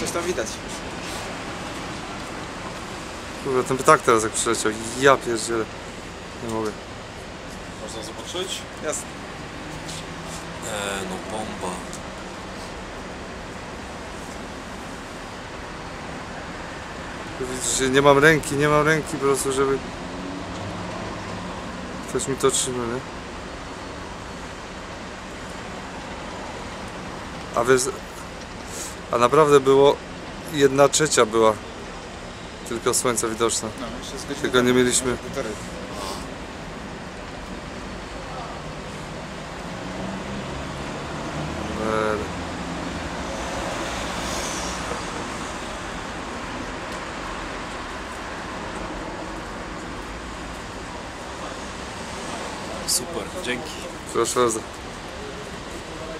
Coś tam widać. Kurwa, ten ptak teraz jak przyleciał. Ja pierdzielę. Nie mogę. Można zobaczyć? Jasne. No bomba. Widzicie, nie mam ręki po prostu, żeby ktoś mi to trzyma, nie? A wiesz, a naprawdę było 1/3 była tylko słońca widoczna. No, jeszcze z godziny Tylko nie mieliśmy. Super, dzięki. Proszę bardzo.